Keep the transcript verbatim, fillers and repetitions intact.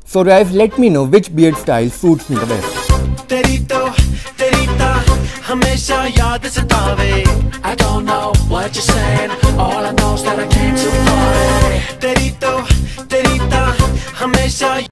So guys, let me know which beard style suits me the best. तेरी तो तेरी ता हमेशा याद सतावे. I don't know what you're saying. All I know is that I came to party. तेरी तो तेरी ता हमेशा